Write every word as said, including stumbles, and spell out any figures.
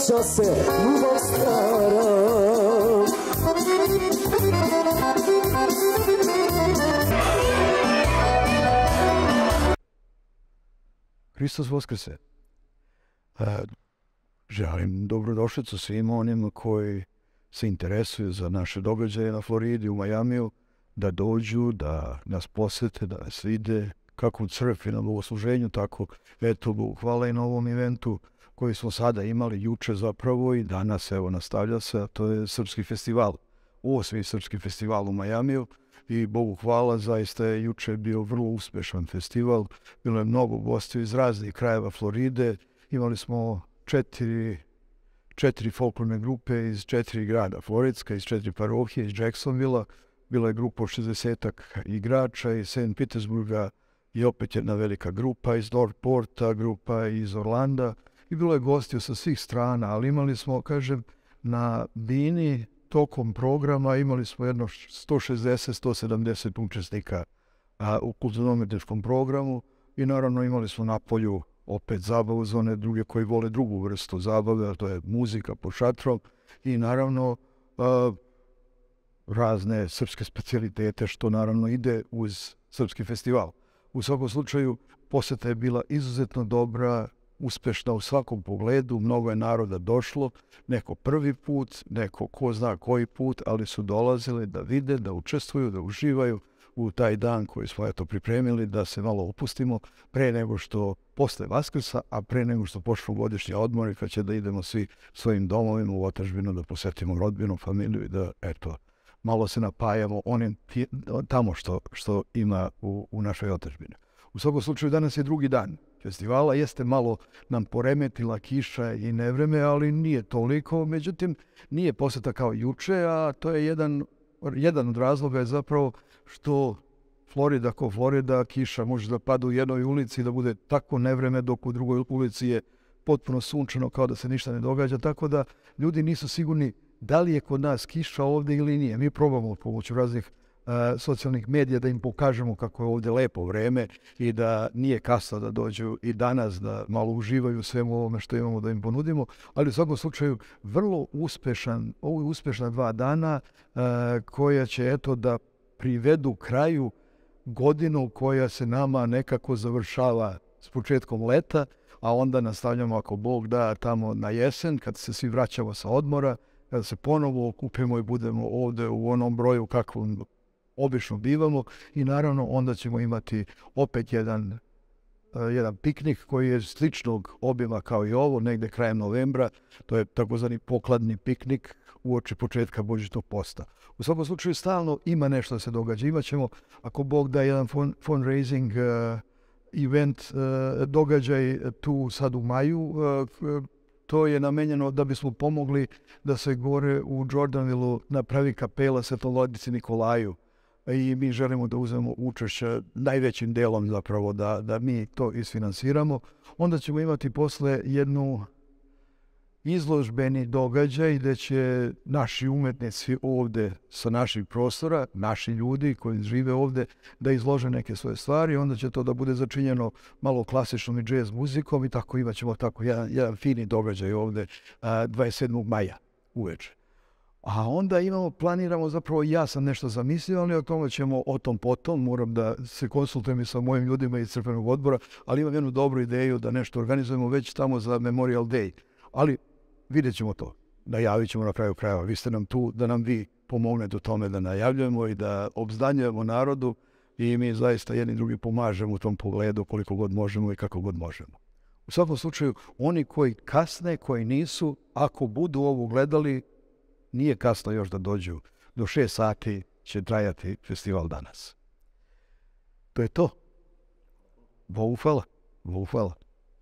vraća se ljubav stara. Hristos Voskrese. Želim dobrodošlicu svima onima koji se interesuju za naše događaje na Floridi, u Majamiju, da dođu, da nas posete, da nas vide, kako u crkvi na bogosluženju, tako eto, Bogu hvala i na ovom eventu koji smo sada imali juče zapravo i danas evo nastavlja se, a to je Srpski festival, osmi Srpski festival u Majamiju i Bogu hvala, zaista je juče bio vrlo uspešan festival, bilo je mnogo gostiju iz raznih krajeva Floride, imali smo četiri, četiri folklorne grupe iz četiri grada, Floridska, iz četiri parohije, iz Jacksonvilla, bila je grupa od šezdesetak igrača iz Saint Petersburga i opet jedna velika grupa iz Northporta, grupa iz Orlanda i bilo je gostiju sa svih strana, ali imali smo, kažem, na bini tokom programa imali smo jedno sto šezdeset do sto sedamdeset učesnika a, u kulturno-umetničkom programu i naravno imali smo na polju opet zabavu za one druge koji vole drugu vrstu zabave, a to je muzika pod šatrom i naravno a, razne srpske specijalitete što naravno ide uz Srpski festival. U svakom slučaju poseta je bila izuzetno dobra, uspešna u svakom pogledu, mnogo je naroda došlo, neko prvi put, neko ko zna koji put, ali su dolazili da vide, da učestvuju, da uživaju u taj dan koji smo eto pripremili, da se malo opustimo pre nego što posle Vaskrsa, a pre nego što počnu godišnji odmori kad će da idemo svi svojim domovima u otadžbinu, da posetimo rodbinu, familiju i da eto malo se napajamo onim tamo što, što ima u, u našoj otadžbini. U svakom slučaju danas je drugi dan festivala, jeste malo nam poremetila kiša i nevreme, ali nije toliko, međutim nije poseta kao juče, a to je jedan, jedan od razloga je zapravo što Florida ko Florida, kiša može da pada u jednoj ulici i da bude tako nevreme dok u drugoj ulici je potpuno sunčano kao da se ništa ne događa, tako da ljudi nisu sigurni da li je kod nas kiša ovdje ili nije. Mi probamo pomoću raznih uh, socijalnih medija da im pokažemo kako je ovdje lepo vreme i da nije kasno da dođu i danas da malo uživaju svemu ovome što imamo da im ponudimo, ali u svakom slučaju vrlo uspešan, ovo je uspešna dva dana uh, koja će eto da privedu kraju godinu koja se nama nekako završava s početkom leta, a onda nastavljamo ako Bog da tamo na jesen kad se svi vraćamo sa odmora, kada se ponovo okupimo i budemo ovdje u onom broju kakvom obično bivamo i naravno onda ćemo imati opet jedan, jedan piknik koji je sličnog obima kao i ovo, negde krajem novembra, to je takozvani pokladni piknik uoči početka božićnog posta. U svakom slučaju stalno ima nešto da se događa. Imaćemo, ako Bog da, jedan fundraising uh, event, uh, događaj tu sad u maju, uh, to je namenjeno da bismo pomogli da se gore u Jordanvilleu napravi kapela Svetloladici Nikolaju i mi želimo da uzmemo učešće najvećim delom zapravo da, da mi to isfinansiramo. Onda ćemo imati posle jednu izložbeni događaj gde će naši umetnici ovde sa naših prostora, naši ljudi koji žive ovde, da izlože neke svoje stvari. Onda će to da bude začinjeno malo klasičnom i džez muzikom i tako imat ćemo tako jedan, jedan fini događaj ovde dvadeset sedmog maja uveče. A onda imamo, planiramo, zapravo ja sam nešto zamislio, ali o tome ćemo o tom potom, moram da se konsultujem i sa mojim ljudima iz crkvenog odbora, ali imam jednu dobru ideju da nešto organizujemo već tamo za Memorial Day. Ali vidjet ćemo to, najavit ćemo na kraju krajeva. Vi ste nam tu da nam vi pomognete u tome da najavljujemo i da obznanjujemo narodu i mi zaista jedni drugi pomažemo u tom pogledu koliko god možemo i kako god možemo. U svakom slučaju, oni koji kasne, koji nisu, ako budu ovo gledali, nije kasno još da dođu. Do šest sati će trajati festival danas. To je to. Bogu hvala. Bogu hvala.